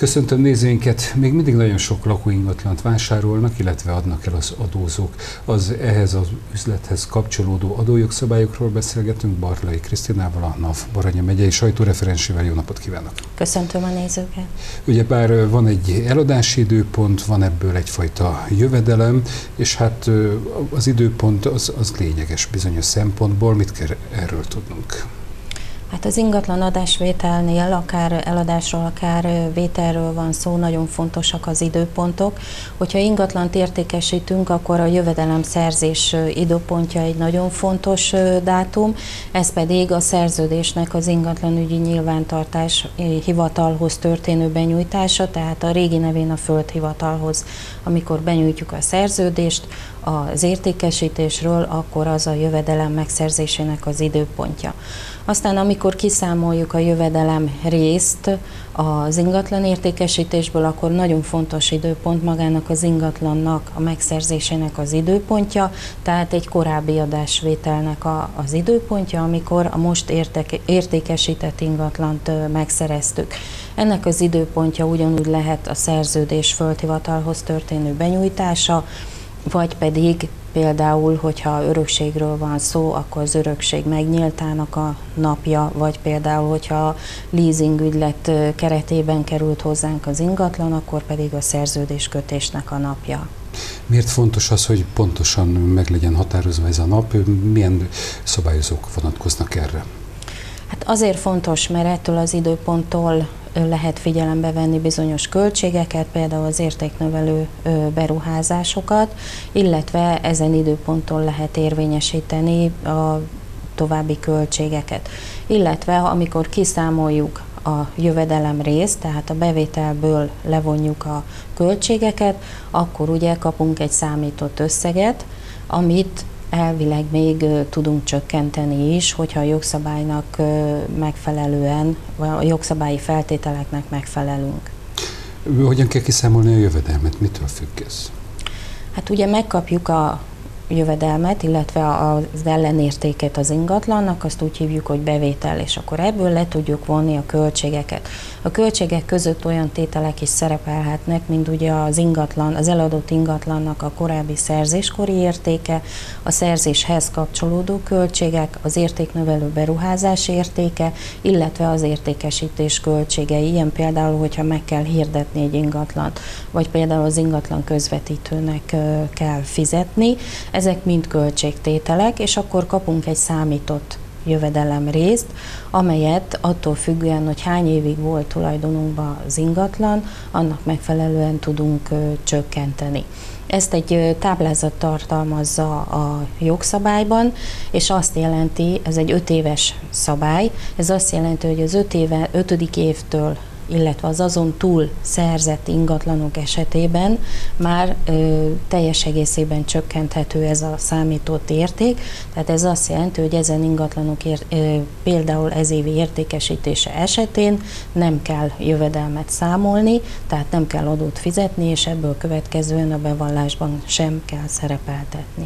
Köszöntöm nézőinket! Még mindig nagyon sok lakóingatlant vásárolnak, illetve adnak el az adózók. Ehhez az üzlethez kapcsolódó adójogszabályokról beszélgetünk Barlai Krisztinával, a NAV Baranya megyei sajtóreferensével. Jó napot kívánok! Köszöntöm a nézőket! Ugyebár van egy eladási időpont, van ebből egyfajta jövedelem, és hát az időpont az lényeges bizonyos szempontból. Mit kell erről tudnunk? Hát az ingatlan adásvételnél, akár eladásról, akár vételről van szó, nagyon fontosak az időpontok. Hogyha ingatlant értékesítünk, akkor a jövedelemszerzés időpontja egy nagyon fontos dátum, ez pedig a szerződésnek az ingatlanügyi nyilvántartás hivatalhoz történő benyújtása, tehát a régi nevén a földhivatalhoz. Amikor benyújtjuk a szerződést az értékesítésről, akkor az a jövedelem megszerzésének az időpontja. Aztán amikor kiszámoljuk a jövedelem részt az ingatlan értékesítésből, akkor nagyon fontos időpont magának az ingatlannak a megszerzésének az időpontja, tehát egy korábbi adásvételnek az időpontja, amikor a most értékesített ingatlant megszereztük. Ennek az időpontja ugyanúgy lehet a szerződés földhivatalhoz történő benyújtása, vagy pedig például, hogyha örökségről van szó, akkor az örökség megnyíltának a napja, vagy például, hogyha leasingügylet keretében került hozzánk az ingatlan, akkor pedig a szerződéskötésnek a napja. Miért fontos az, hogy pontosan meg legyen határozva ez a nap? Milyen szabályozók vonatkoznak erre? Hát azért fontos, mert ettől az időponttól lehet figyelembe venni bizonyos költségeket, például az értéknövelő beruházásokat, illetve ezen időponttól lehet érvényesíteni a további költségeket. Illetve amikor kiszámoljuk a jövedelem részt, tehát a bevételből levonjuk a költségeket, akkor ugye kapunk egy számított összeget, amit elvileg még tudunk csökkenteni is, hogyha a jogszabálynak megfelelően, vagy a jogszabályi feltételeknek megfelelünk. Hogyan kell kiszámolni a jövedelmet? Mitől függ ez? Hát ugye megkapjuk a jövedelmet, illetve az ellenértéket az ingatlannak, azt úgy hívjuk, hogy bevétel, és akkor ebből le tudjuk vonni a költségeket. A költségek között olyan tételek is szerepelhetnek, mint ugye az ingatlan, az eladott ingatlannak a korábbi szerzéskori értéke, a szerzéshez kapcsolódó költségek, az értéknövelő beruházás értéke, illetve az értékesítés költségei. Ilyen például, hogyha meg kell hirdetni egy ingatlant, vagy például az ingatlan közvetítőnek kell fizetni. Ezek mind költségtételek, és akkor kapunk egy számított jövedelem részt, amelyet attól függően, hogy hány évig volt tulajdonunkban az ingatlan, annak megfelelően tudunk csökkenteni. Ezt egy táblázat tartalmazza a jogszabályban, és azt jelenti, ez egy 5 éves szabály, ez azt jelenti, hogy az 5. évtől, illetve az azon túl szerzett ingatlanok esetében már teljes egészében csökkenthető ez a számított érték. Tehát ez azt jelenti, hogy ezen ingatlanok például ezévi értékesítése esetén nem kell jövedelmet számolni, tehát nem kell adót fizetni, és ebből következően a bevallásban sem kell szerepeltetni.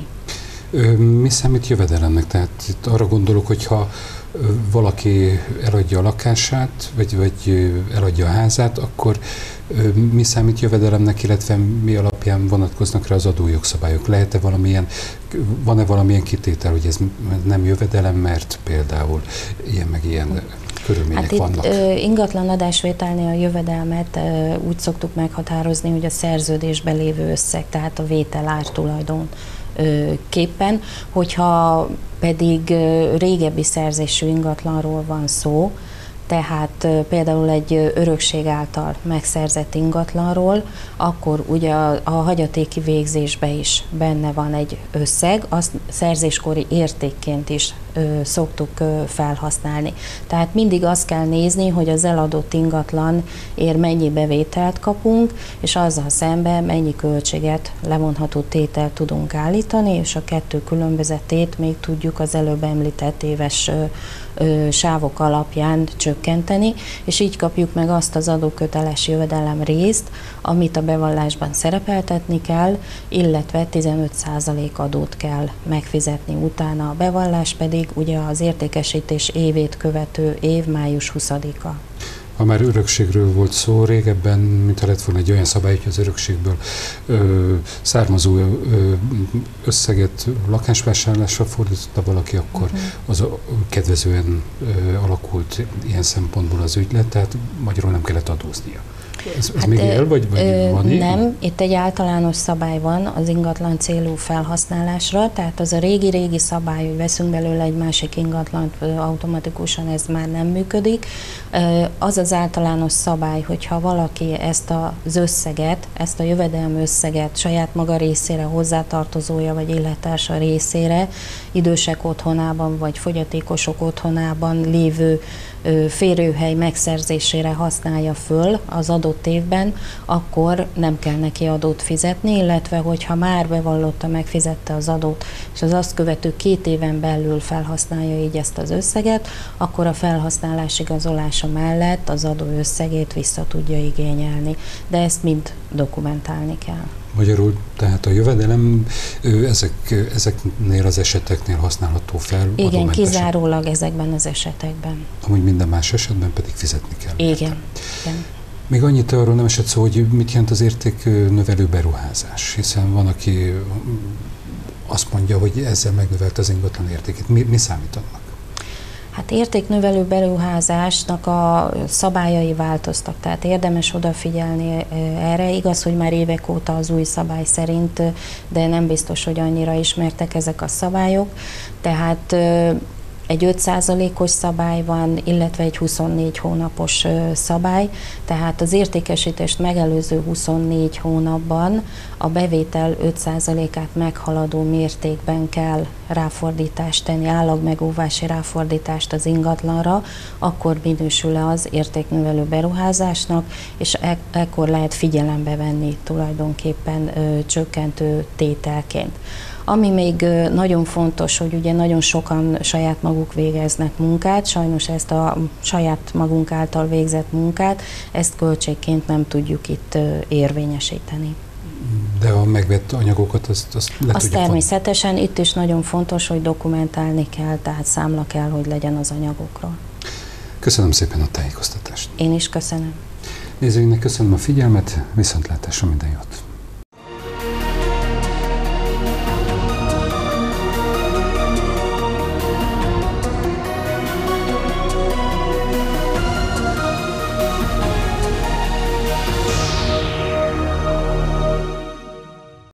Mi számít jövedelemnek? Tehát itt arra gondolok, hogyha valaki eladja a lakását, vagy eladja a házát, akkor mi számít jövedelemnek, illetve mi alapján vonatkoznak rá az adójogszabályok? Van-e valamilyen kitétel, hogy ez nem jövedelem, mert például ilyen meg ilyen körülmények vannak? Itt ingatlan adásvételnél a jövedelmet úgy szoktuk meghatározni, hogy a szerződésben lévő összeg, tehát a vétel ártulajdon képpen, hogyha pedig régebbi szerzésű ingatlanról van szó, tehát például egy örökség által megszerzett ingatlanról, akkor ugye a hagyatéki végzésbe is benne van egy összeg, azt szerzéskori értékként is szoktuk felhasználni. Tehát mindig azt kell nézni, hogy az eladott ingatlan ér mennyi bevételt kapunk, és azzal szemben mennyi költséget, levonható tételt tudunk állítani, és a kettő különbözetét még tudjuk az előbb említett éves sávok alapján csökkenteni, és így kapjuk meg azt az adóköteles jövedelem részt, amit a bevallásban szerepeltetni kell, illetve 15% adót kell megfizetni utána. A bevallás pedig ugye az értékesítés évét követő év május 20-a. Ha már örökségről volt szó, régebben, mintha lett volna egy olyan szabály, hogy az örökségből származó összeget lakásvásárlásra fordította valaki, akkor az kedvezően alakult ilyen szempontból az ügylet, tehát magyarul nem kellett adóznia. Ez még él, vagy van ilyen? Nem, itt egy általános szabály van az ingatlan célú felhasználásra, tehát az a régi szabály, hogy veszünk belőle egy másik ingatlant automatikusan, ez már nem működik. Az az általános szabály, hogyha valaki ezt az összeget, ezt a jövedelmi összeget saját maga részére, hozzátartozója vagy élettársa részére, idősek otthonában vagy fogyatékosok otthonában lévő férőhely megszerzésére használja föl az adott évben, akkor nem kell neki adót fizetni, illetve hogyha már bevallotta, megfizette az adót, és az azt követő 2 éven belül felhasználja így ezt az összeget, akkor a felhasználás igazolása mellett az adó összegét vissza tudja igényelni. De ezt mind dokumentálni kell. Magyarul, tehát a jövedelem ezeknél az eseteknél használható fel? Igen, kizárólag ezekben az esetekben. Amúgy minden más esetben pedig fizetni kell. Igen. Még annyit arról nem esett szó, hogy mit jelent az értéknövelő beruházás, hiszen van, aki azt mondja, hogy ezzel megnövelt az ingatlan értékét. Mi számít annak? Hát értéknövelő beruházásnak a szabályai változtak, tehát érdemes odafigyelni erre. Igaz, hogy már évek óta az új szabály szerint, de nem biztos, hogy annyira ismertek ezek a szabályok. Tehát egy 5%-os szabály van, illetve egy 24 hónapos szabály, tehát az értékesítést megelőző 24 hónapban a bevétel 5%-át meghaladó mértékben kell ráfordítást tenni, állagmegóvási ráfordítást az ingatlanra, akkor minősül az értéknövelő beruházásnak, és ekkor lehet figyelembe venni tulajdonképpen csökkentő tételként. Ami még nagyon fontos, hogy ugye nagyon sokan saját maguk végeznek munkát, sajnos ezt a saját magunk által végzett munkát, ezt költségként nem tudjuk itt érvényesíteni. De a megvett anyagokat azt természetesen vonni. Itt is nagyon fontos, hogy dokumentálni kell, tehát számla kell, hogy legyen az anyagokról. Köszönöm szépen a tájékoztatást. Én is köszönöm. Nézőinknek köszönöm a figyelmet, viszontlátásra, minden jót!